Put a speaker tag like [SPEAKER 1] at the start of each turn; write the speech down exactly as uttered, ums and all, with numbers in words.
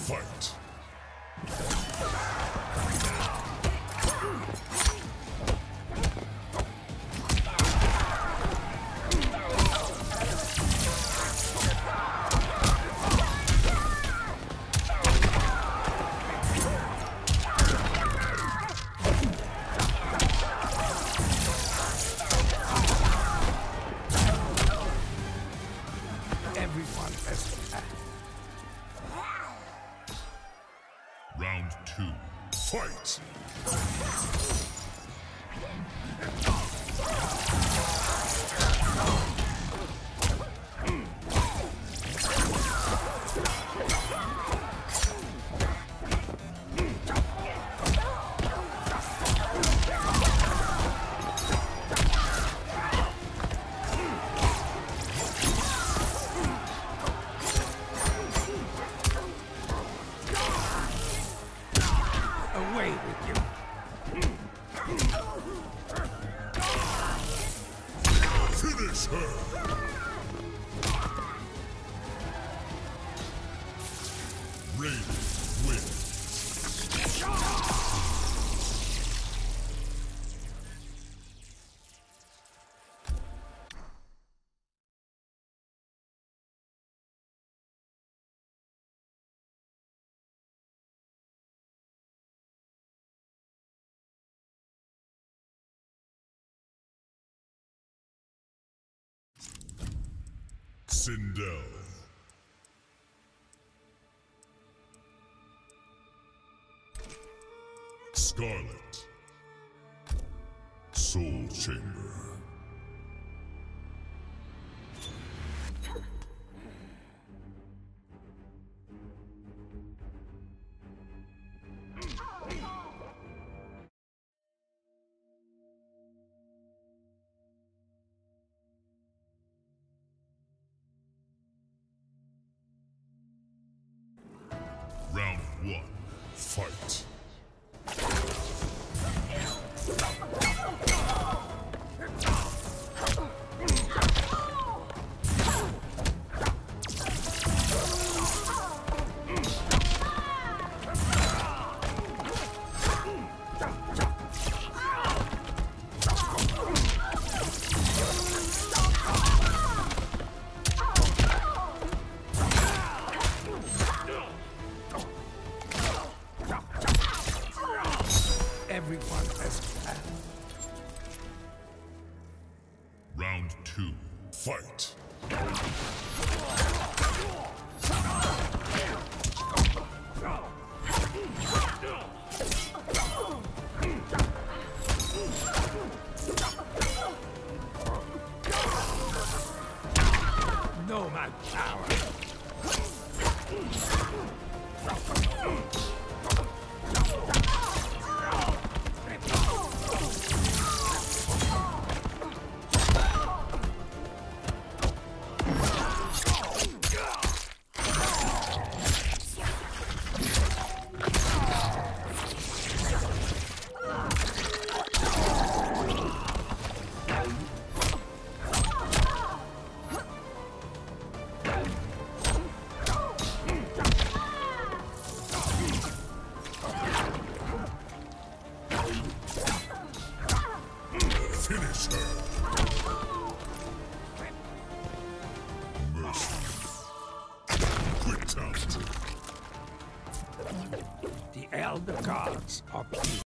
[SPEAKER 1] Fight!
[SPEAKER 2] Everyone has a plan.
[SPEAKER 1] Round two. Fight!
[SPEAKER 2] Away with you.
[SPEAKER 1] Finish her! Raiden wins. Sindel. Scarlet. Soul Chamber. Round one. Fight.
[SPEAKER 2] Everyone has a plan.
[SPEAKER 1] Round two. Fight.
[SPEAKER 2] No my power.
[SPEAKER 1] Finish her. Mercy. Quick count.
[SPEAKER 2] The Elder Gods are pleased.